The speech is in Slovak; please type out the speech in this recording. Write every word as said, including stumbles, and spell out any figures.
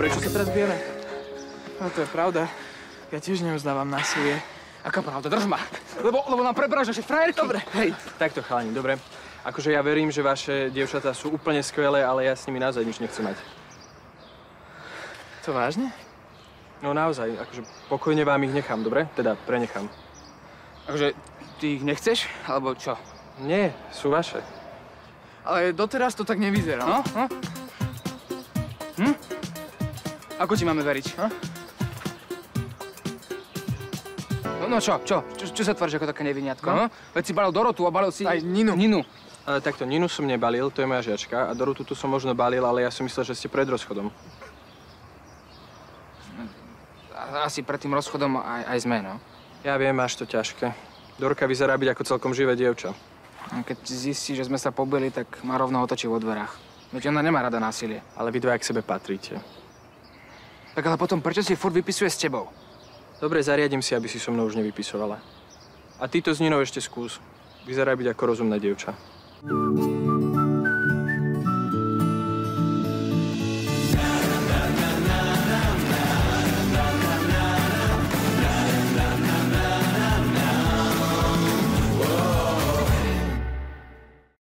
prečo sa teraz bijeme? No to je pravda. Ja tiež neuznávam násilie. Aká pravda? Drž ma. Lebo, lebo nám prebražaš, že frajerky. Dobre. Hej, takto chalani, dobre. Akože ja verím, že vaše dievčatá sú úplne skvelé, ale ja s nimi naozaj nič nechcem mať. To vážne? No naozaj, akože pokojne vám ich nechám, dobre? Teda prenechám. Akože ty ich nechceš? Alebo čo? Nie, sú vaše. Ale doteraz to tak nevyzerá. No? No? Hm? Ako ti máme veriť? No? No, no čo, čo? Čo, čo sa tváriš ako také neviniatko? No? Veď si balil Dorotu a balil si... Aj Ninu. Ninu. Ale takto, Ninu som nebalil, to je moja žiačka. A Dorotu tu som možno balil, ale ja som myslel, že ste pred rozchodom. Asi pred tým rozchodom aj, aj sme, no. Ja viem, máš to ťažké. Dorka vyzerá byť ako celkom živé dievča. A keď zistí, že sme sa pobili, tak ma rovno otočí vo dverách. Veď ona nemá rada násilie. Ale vy dva k sebe patríte. Tak ale potom prečo si furt vypisuje s tebou? Dobre, zariadím si, aby si so mnou už nevypisovala. A ty to s Ninou ešte skús. Vyzerá byť ako rozumná dievča.